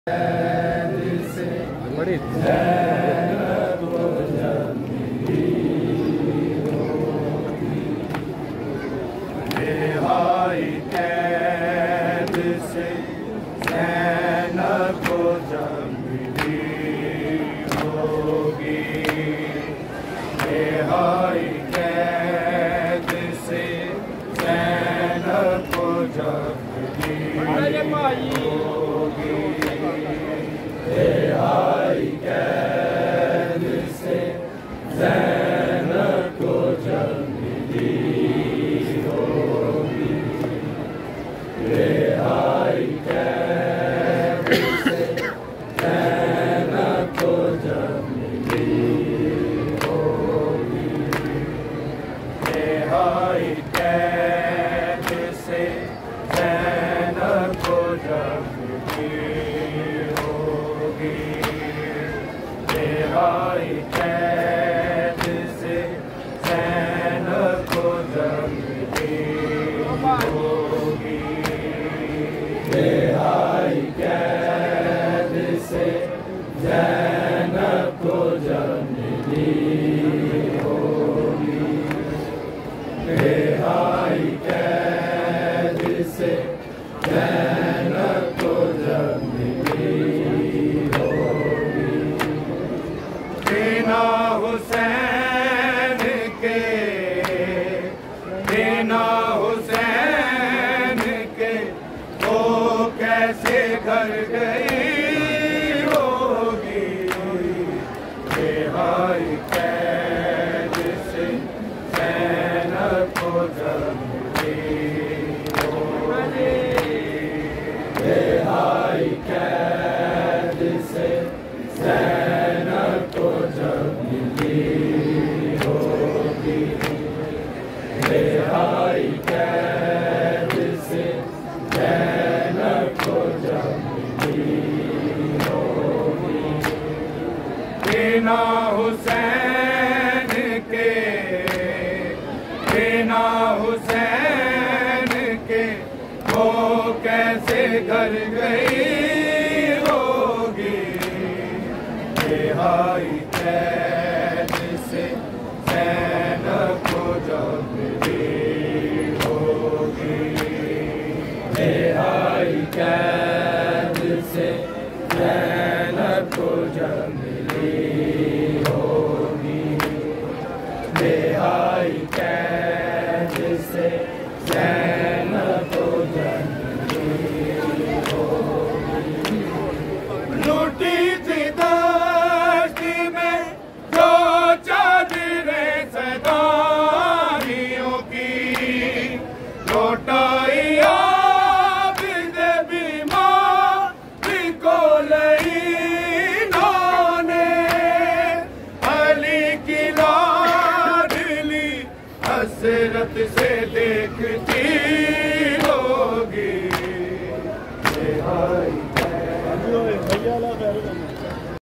बड़ी रिहाई कैद से ज़ैनब को जब मिली होगी, रिहाई कैद से ज़ैनब को जब मिली होगी, रिहाई कैद से ज़ैनब को जब मिली होगी, रिहाई कैद से ज़ैनब को जब मिली होगी, रिहाई कैद से ज़ैनब को जब मिली होगी, रिहाई कैद से ज़ैनब को जब मिली होगी, रिहाई कैद से ज़ैनब को जब मिली होगी, रिहाई कैद से ज़ैनब को जब मिली होगी, बिना हुसैन के, बिना हुसैन के वो कैसे घर गई होगी, रिहाई कैद से ज़ैनब को जब मिली होगी, रिहाई कैद से ज़ैनब को जब मिली होगी, रिहाई कैद से ज़ैनब को जब मिली होगी, बिना हुसैन के, बिना हुसैन के वो कैसे घर गई होगी, रिहाई कैद से ज़ैनब को जब मिली होगी, रिहाई कैद से ज़ैनब को जब मिली होगी, रिहाई कैद से ज़ैनब को जब मिली होगी, लूटी थी दश्ती में जो चादरें सदाइयों की, लौटाई आबिद बीमारी को लईनों ने, अली की लाडली हसरत से देखती होगी, रिहाई